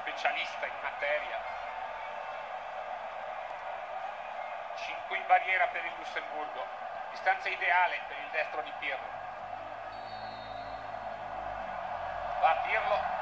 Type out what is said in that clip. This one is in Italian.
specialista in materia. 5 in barriera per il Lussemburgo, distanza ideale per il destro di Pirlo. Va Pirlo.